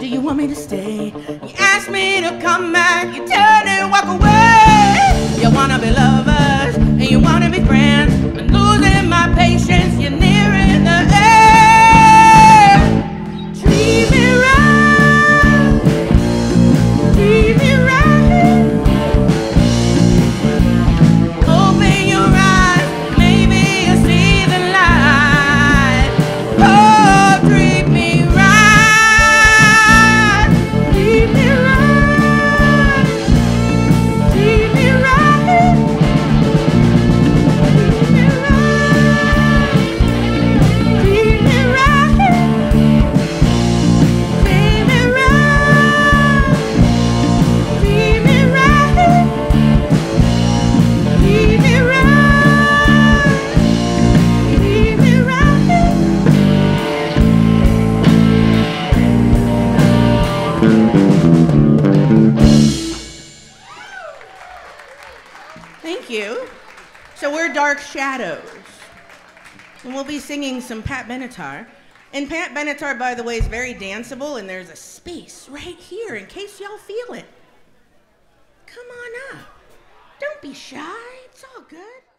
you want me to stay? You ask me to come back, you turn and walk away. You wanna be lovers, and you wanna be friends. I'm losing my patience, you're nearing the end. Treat me right, treat me right. Open your eyes, maybe you'll see the light. Oh, treat me right. Thank you. So we're Dark Shadows, and we'll be singing some Pat Benatar. And Pat Benatar, by the way, is very danceable, and there's a space right here in case y'all feel it. Come on up. Don't be shy. It's all good.